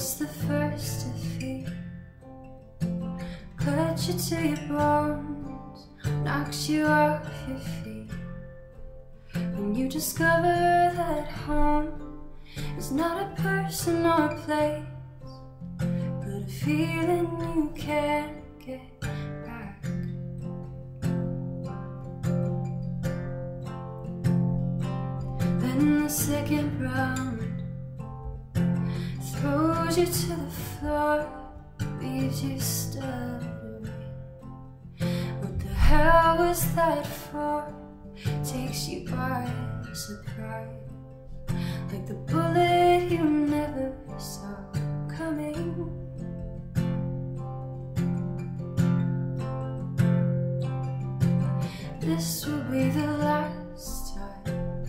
was the first defeat. Cut you to your bones, knocks you off your feet. When you discover that home is not a person or a place, but a feeling you can't get back. Then the second round throws you to the floor, leaves you stuttering. What the hell was that for? Takes you by surprise, like the bullet you never saw coming. This will be the last time.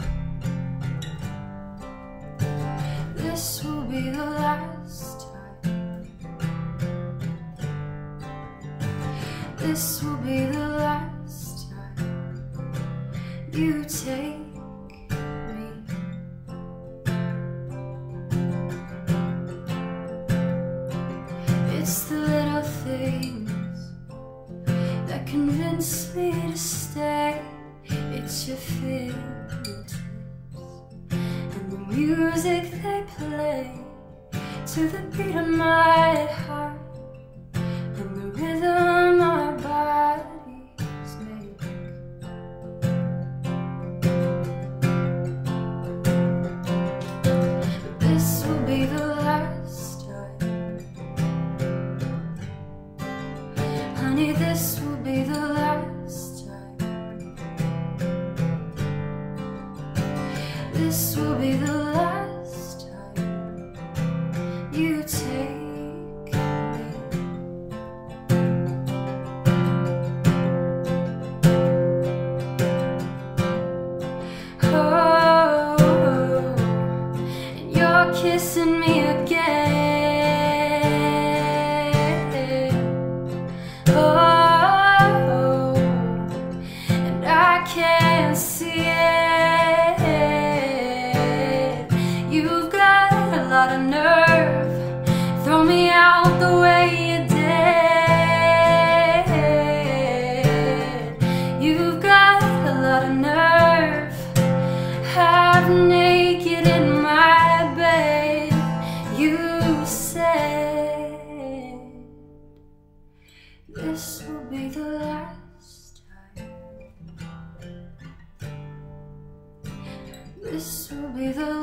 This will be the last time. This will be the last time you take me. It's the little things that convince me to stay. It's your fingertips and the music they play to the beat of my heart and the rhythm our bodies make. But this will be the last time, honey, this will be the last time. This will be the last time you take me. Oh, and you're kissing me again. Oh, and I can't see it. You've got a lot of nerve, throw me out the way you did. You've got a lot of nerve, half naked in my bed. You said this will be the last time. This will be the